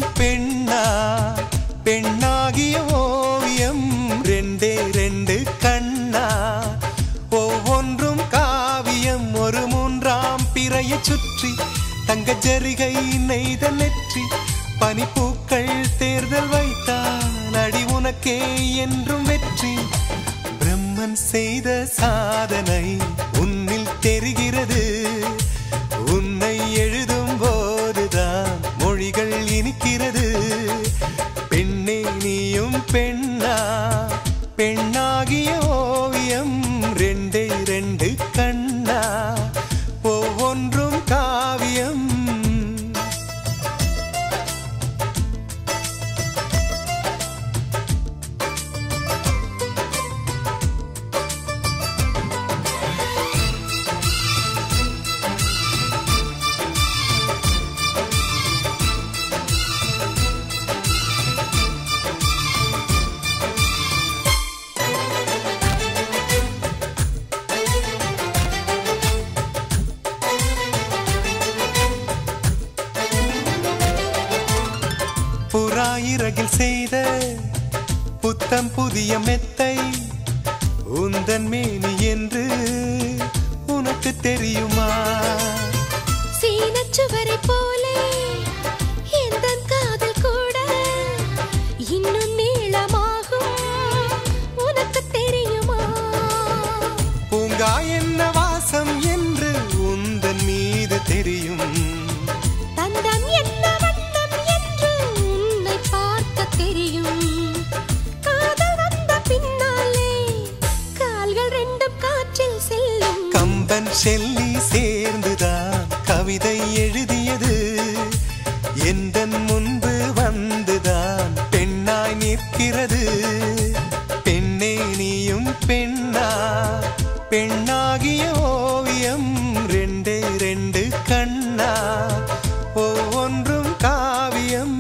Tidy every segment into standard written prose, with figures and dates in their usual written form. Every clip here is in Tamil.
பெண்ணா பெண்ணாகிய ஓவியம் ரெண்டே ரெண்டு கண்ணா ஒவ்வொன்றும் காவியம் ஒரு மூன்றாம் பிறையை சுற்றி தங்க ஜரிகை நெய்த நெற்றி பனிப்பூக்கள் தேர்தல் வைத்தால் அடி உனக்கே என்றும் வெற்றி பிரம்மன் செய்த சாதனை உன்னில் தெரிகிறது உன்னை எழுதும் போதுதான் மொழிகள் இனிக்கிறது பெண்ணே நீயும் பெண்ணா பெண்ணாகிய ஓவியம் ரெண்டே ரெண்டு கண்ணா ஒவ்வொன்றும் காவியம் புறாயிரகில் செய்த புத்தம் புதிய மெத்தை உந்தன் மேனி என்று உனக்கு தெரியுமா சீனச்சுவரை போலே எந்தன் காதல் கூட இன்னும் நீளமாகும் உனக்கு தெரியுமா பூங்கா என்ன வாசம் என்று உந்தன் மீது தெரியும் தந்தம் என்ன வண்ணம் என்று உன்னை பார்க்க தெரியும் காதல் வந்த பின்னாலே கால்கள் ரெண்டும் காற்றில் செல்லும் கம்பன் ஷெல்லி சேர்ந்துதான் கவிதை எழுதியது எந்தன் முன்பு வந்துதான் பெண்ணாய் நிற்கிறது பெண்ணே நீயும் பெண்ணா பெண்ணாகிய ஓவியம் ரெண்டே ரெண்டு கண்ணா ஒவ்வொன்றும் காவியம்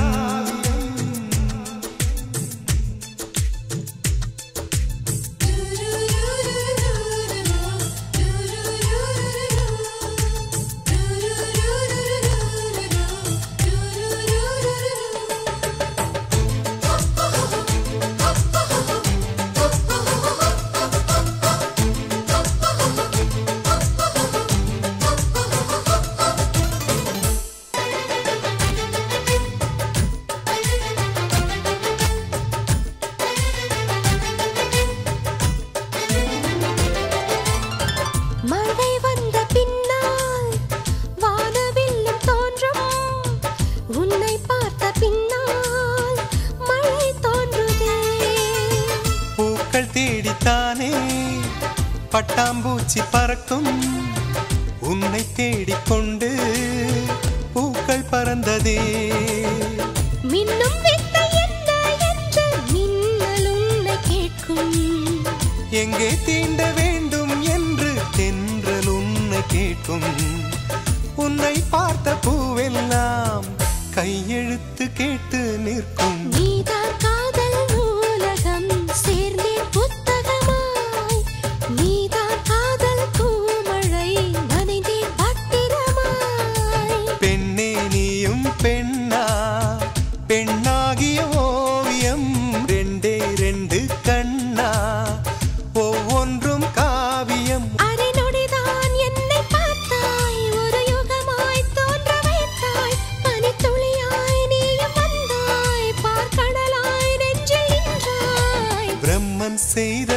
மழை வந்த பின்னால் வானவில்லும் தோன்றும் உன்னை பார்த்த பின்னால் மழை தோன்றுதே பூக்கள் தேடித்தானே பட்டாம்பூச்சி பறக்கும் உன்னை தேடிக்கொண்டு பூக்கள் பறந்ததே மின்னும் வித்தை என்ன என்று மின்னல் உன்னை கேட்கும் எங்கே தீண்ட வேண்டும் என்று தென்றல் உன்னை கேட்கும் உன்னை பார்த்த பூவெல்லாம் கையெழுத்து கேட்டு நிற்கும் நீதான் காதல் நூலகம் சேர்ந்தேன் புத்தகமாய் நீதான் காதல் பூமழை நனைந்தேன் பத்திரமாய் பெண்ணே நீயும் பெண்ணா பெண்ணாகிய ஓவியம் ரெண்டே ரெண்டு கண்ணா ஒவ்வொன்றும் காவியம் அரை நொடிதான் என்னை பார்த்தாய் ஒரு யுகமாய் தோன்ற வைத்தாய் பனித்துளியாய் நீயும் வந்தாய் பார்க்கடலாய் நெஞ்சில் நின்றாய் பிரம்மன் செய்த